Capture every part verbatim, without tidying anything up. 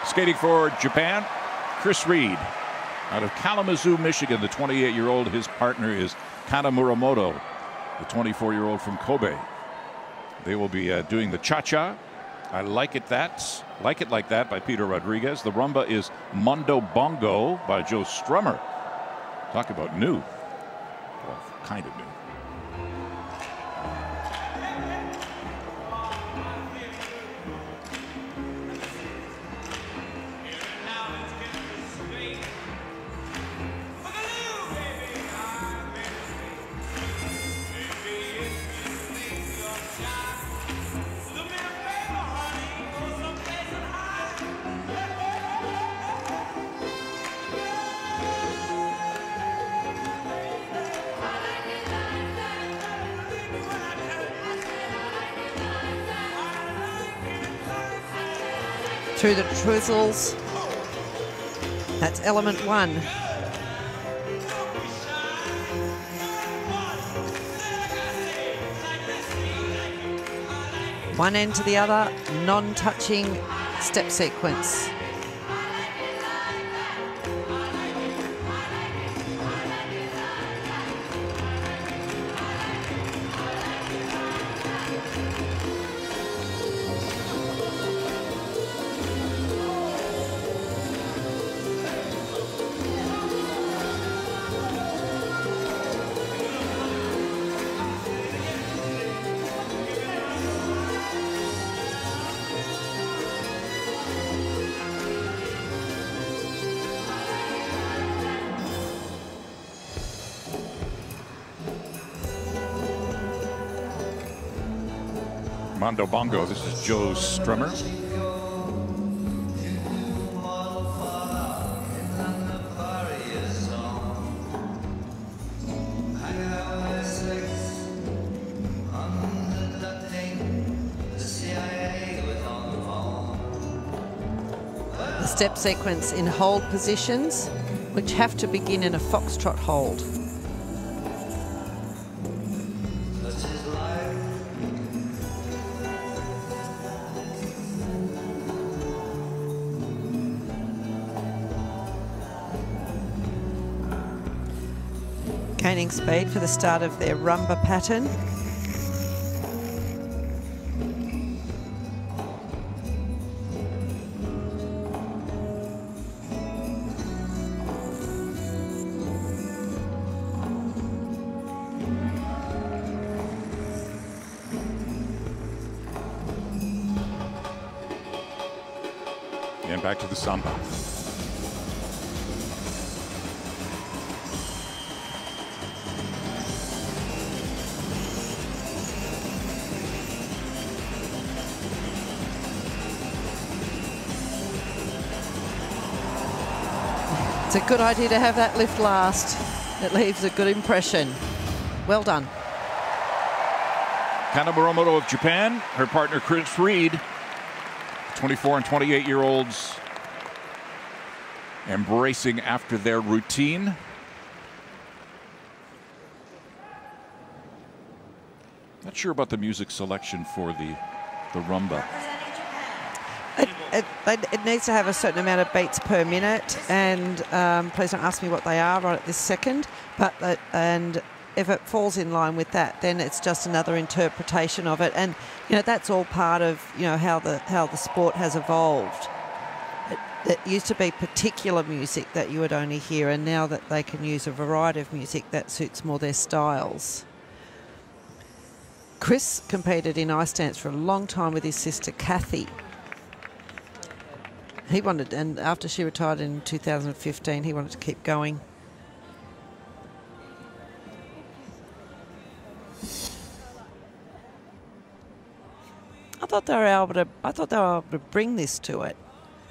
Skating for Japan, Chris Reed. Out of Kalamazoo, Michigan, the twenty-eight-year-old. His partner is Kana Muramoto, the twenty-four-year-old from Kobe. They will be uh, doing the cha-cha. I like it that, like it like that by Peter Rodriguez. The rumba is Mondo Bongo by Joe Strummer. Talk about new. Well, kind of new. Through the Twizzles. That's element one. One end to the other, non-touching step sequence. Mondo Bongo. This is Joe Strummer. The step sequence in hold positions, which have to begin in a foxtrot hold. Gaining speed for the start of their rumba pattern. And back to the samba. It's a good idea to have that lift last. It leaves a good impression. Well done. Kana Muramoto of Japan, her partner Chris Reed, twenty-four and twenty-eight-year-olds embracing after their routine. Not sure about the music selection for the, the rumba. It, it, it needs to have a certain amount of beats per minute, and um, please don't ask me what they are right at this second. But uh, and if it falls in line with that, then it's just another interpretation of it, and you know that's all part of you know how the how the sport has evolved. It, it used to be particular music that you would only hear, and now that they can use a variety of music that suits more their styles. Chris competed in ice dance for a long time with his sister Kathy. He wanted, and after she retired in two thousand fifteen, he wanted to keep going. I thought they were able to. I thought they were able to bring this to it.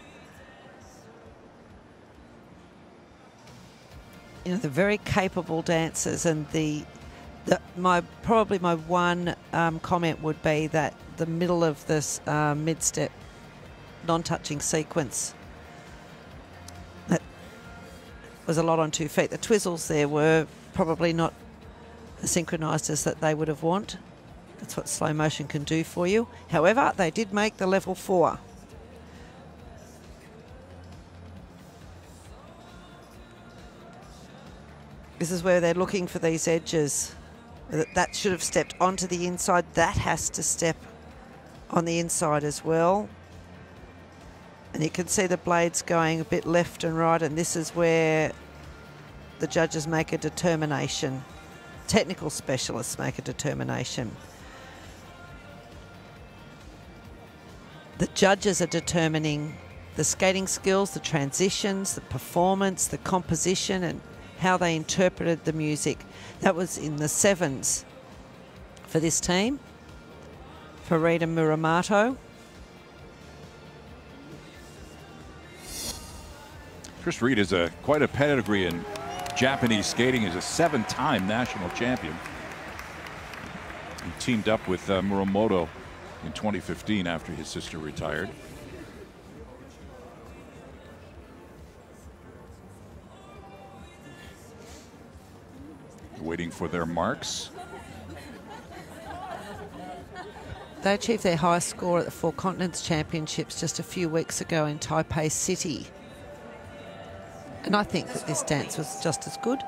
You know, they're very capable dancers, and the, the my probably my one um, comment would be that the middle of this uh, mid-step non-touching sequence, that was a lot on two feet. The twizzles there were probably not as synchronised as that they would have want. That's what slow motion can do for you. However, they did make the level four. This is where they're looking for these edges. That, that should have stepped onto the inside. That has to step on the inside as well. And you can see the blades going a bit left and right, and this is where the judges make a determination. Technical specialists make a determination. The judges are determining the skating skills, the transitions, the performance, the composition, and how they interpreted the music. That was in the sevens for this team, for Rita Muramoto. Chris Reed is a quite a pedigree in Japanese skating. He's a seven-time national champion. He teamed up with uh, Muramoto in twenty fifteen after his sister retired. Waiting for their marks. They achieved their highest score at the Four Continents Championships just a few weeks ago in Taipei City. And I think that this dance was just as good.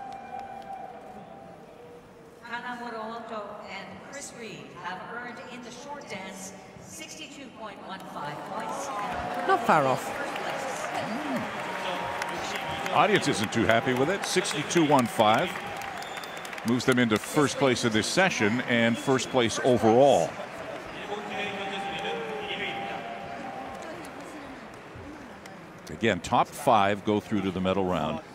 Kana Muramoto and Chris Reed have earned in the short dance sixty-two point one five points. Not far off. Audience isn't too happy with it. sixty-two point one five moves them into first place of this session and first place overall. Again, top five go through to the medal round.